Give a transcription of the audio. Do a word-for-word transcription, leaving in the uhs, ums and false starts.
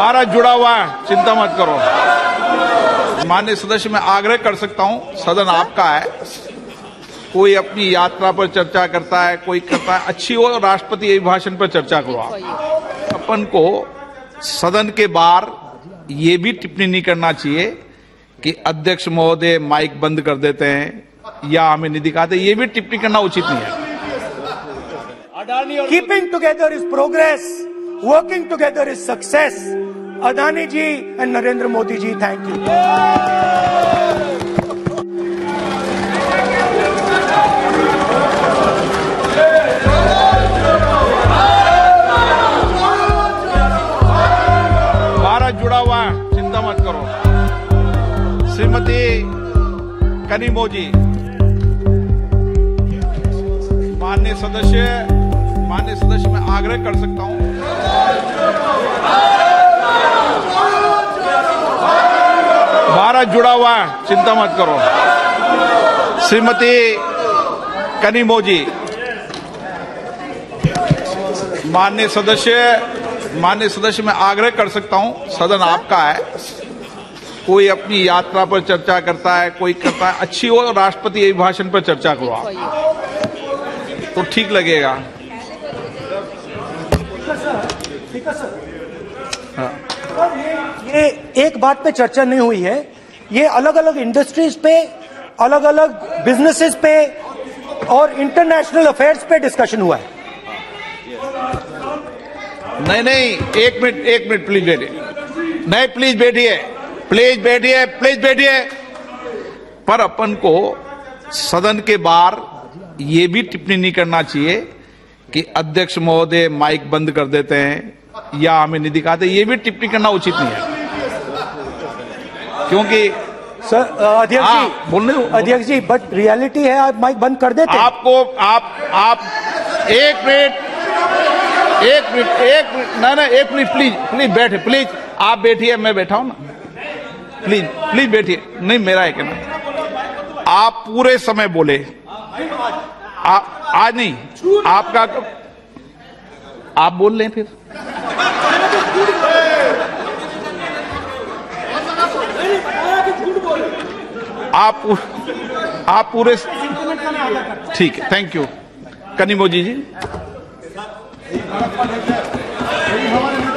भारत जुड़ा हुआ है, चिंता मत करो। माननीय सदस्य, मैं आग्रह कर सकता हूं, सदन आपका है। कोई अपनी यात्रा पर चर्चा करता है, कोई करता है, अच्छी हो राष्ट्रपति अभिभाषण पर चर्चा करो। आप अपन को सदन के बाहर ये भी टिप्पणी नहीं करना चाहिए कि अध्यक्ष महोदय माइक बंद कर देते हैं या हमें नहीं दिखाते, ये भी टिप्पणी करना उचित नहीं है। Keeping together is progress, working together is success. Adani ji and Narendra Modi ji, thank you. Bharat जुड़ा हुआ है, चिंता मत करो। श्रीमती कनिमो जी, माननीय सदस्य माननीय सदस्य मैं आग्रह कर सकता हूं, भारत जुड़ा हुआ है, चिंता मत करो। श्रीमती कनिमो जी, माननीय सदस्य माननीय सदस्य मैं आग्रह कर सकता हूं, सदन आपका है। कोई अपनी यात्रा पर चर्चा करता है, कोई करता है, अच्छी हो राष्ट्रपति अभिभाषण पर चर्चा करो आप, तो ठीक लगेगा। हाँ। ये एक बात पे चर्चा नहीं हुई है, ये अलग अलग इंडस्ट्रीज पे, अलग अलग बिजनेसेस पे और इंटरनेशनल अफेयर्स पे डिस्कशन हुआ है। नहीं नहीं, एक मिनट एक मिनट प्लीज बैठिए। नहीं, प्लीज बैठिए, प्लीज बैठिए, प्लीज बैठिए। पर अपन को सदन के बाहर ये भी टिप्पणी नहीं करना चाहिए कि अध्यक्ष महोदय माइक बंद कर देते हैं या हमें नहीं दिखाते, ये भी टिप्पणी करना उचित नहीं है। क्योंकि सर अध्यक्ष हाँ, जी बोलने अध्यक्ष जी, बट रियलिटी है आप माइक बंद कर देते हैं। आपको आप आप एक मिनट एक मिनट एक मिनट ना ना एक मिनट प्लीज प्लीज बैठे, प्लीज आप बैठिए, मैं बैठा हूं ना, प्लीज प्लीज बैठिए। नहीं, मेरा है कहना, आप पूरे समय बोले, आप आज नहीं, आपका आप बोल लें फिर। आप आप पूरे ठीक है, थैंक यू। कनिमो ji ji